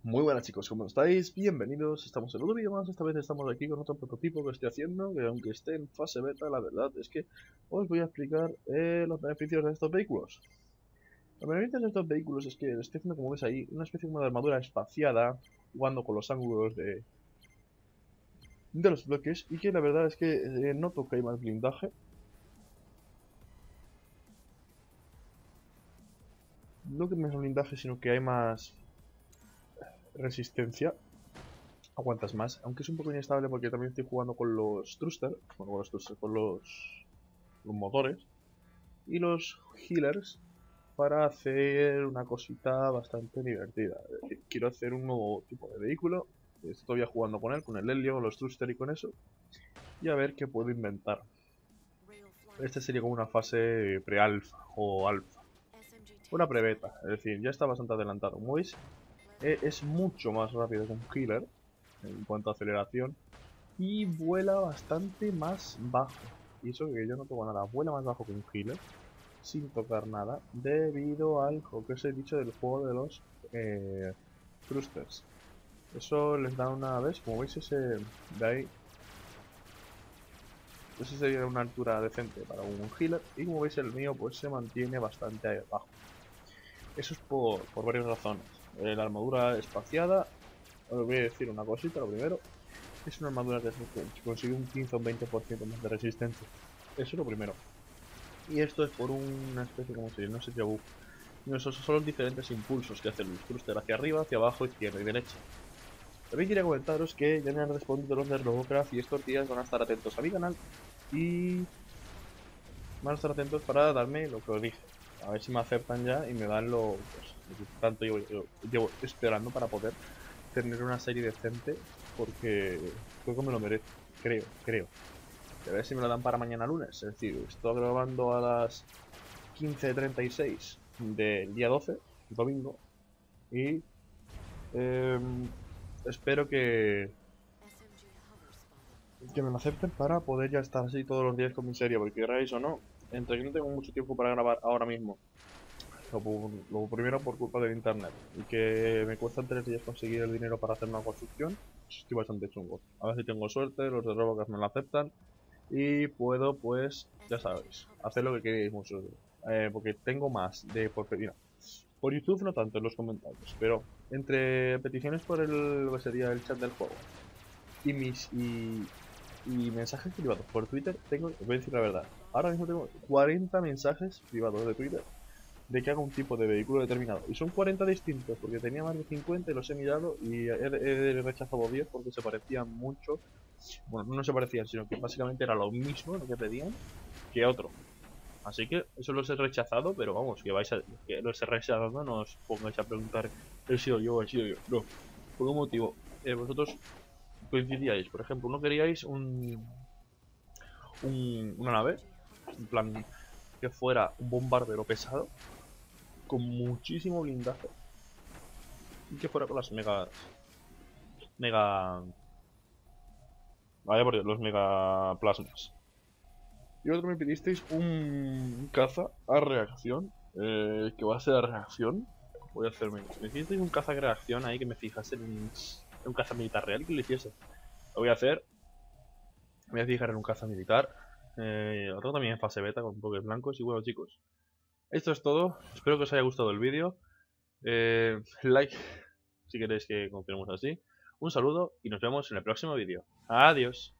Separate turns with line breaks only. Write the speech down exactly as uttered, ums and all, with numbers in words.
Muy buenas chicos, ¿cómo estáis? Bienvenidos, estamos en otro vídeo más. Esta vez estamos aquí con otro prototipo que estoy haciendo, que aunque esté en fase beta, la verdad es que os voy a explicar eh, los beneficios de estos vehículos. Los beneficios de estos vehículos es que estoy haciendo, como ves ahí, una especie como de armadura espaciada, jugando con los ángulos de, de los bloques, y que la verdad es que eh, noto que hay más blindaje. No que más blindaje, sino que hay más resistencia. Aguantas más, aunque es un poco inestable porque también estoy jugando con los thruster, bueno, con los thruster, con los, los motores y los healers para hacer una cosita bastante divertida. Es decir, quiero hacer un nuevo tipo de vehículo, estoy todavía jugando con él, con el helio, con los thruster y con eso, y a ver qué puedo inventar. Este sería como una fase pre-alfa o alfa, una pre-beta, es decir, ya está bastante adelantado. Como veis, es mucho más rápido que un healer en cuanto a aceleración y vuela bastante más bajo. Y eso que yo no toco nada, vuela más bajo que un healer sin tocar nada debido al que os he dicho del juego de los eh, thrusters. Eso les da una vez, como veis ese de ahí, ese sería una altura decente para un healer y como veis el mío pues se mantiene bastante ahí abajo. Eso es por, por varias razones. Eh, la armadura espaciada, os voy a decir una cosita, lo primero. Es una armadura que consigue un quince o un veinte por ciento más de resistencia. Eso es lo primero. Y esto es por una especie, como se dice, no sé qué bug. Esos son los diferentes impulsos que hace el thruster hacia arriba, hacia abajo, izquierda y derecha. También quería comentaros que ya me han respondido los de Robocraft y estos días van a estar atentos a mi canal y van a estar atentos para darme lo que os dije. A ver si me aceptan ya y me dan lo, pues, lo que tanto yo, yo llevo esperando para poder tener una serie decente, porque creo que me lo merezco, creo, creo. A ver si me lo dan para mañana lunes, es decir, estoy grabando a las quince treinta y seis del día doce, domingo, y eh, espero que, que me lo acepten para poder ya estar así todos los días con mi serie, porque queráis o no, entre que no tengo mucho tiempo para grabar ahora mismo, lo, lo primero por culpa del internet, y que me cuesta tres días conseguir el dinero para hacer una construcción, estoy bastante chungo. A ver si tengo suerte, los de Robocast me lo aceptan y puedo, pues, ya sabéis, hacer lo que queréis mucho. Eh, porque tengo más de por pedir. Por YouTube no tanto en los comentarios, pero entre peticiones por el lo que sería el chat del juego y mis y, y mensajes privados por Twitter, tengo, os voy a decir la verdad, ahora mismo tengo cuarenta mensajes privados de Twitter de que haga un tipo de vehículo determinado. Y son cuarenta distintos, porque tenía más de cincuenta y los he mirado y he, he rechazado diez porque se parecían mucho. Bueno, no se parecían, sino que básicamente era lo mismo lo que pedían que otro. Así que eso los he rechazado, pero vamos, que vais a, que los he rechazado, no os pongáis a preguntar, he sido yo, he sido yo. No, por un motivo. Eh, vosotros coincidíais, por ejemplo, no queríais un, un una nave, en plan que fuera un bombardero pesado con muchísimo blindaje y que fuera con las megas mega vaya por Dios, los mega plasmas. Y otro me pedisteis un caza a reacción, eh, que va a ser a reacción. Voy a hacerme, me pedisteis un caza a reacción ahí que me fijase en un, en un caza militar real que lo hiciese. Lo voy a hacer. Me voy a fijar en un caza militar. Eh, otro también en fase beta con bloques blancos. Y bueno chicos, esto es todo. Espero que os haya gustado el vídeo. Eh, like si queréis que continuemos así. Un saludo y nos vemos en el próximo vídeo. Adiós.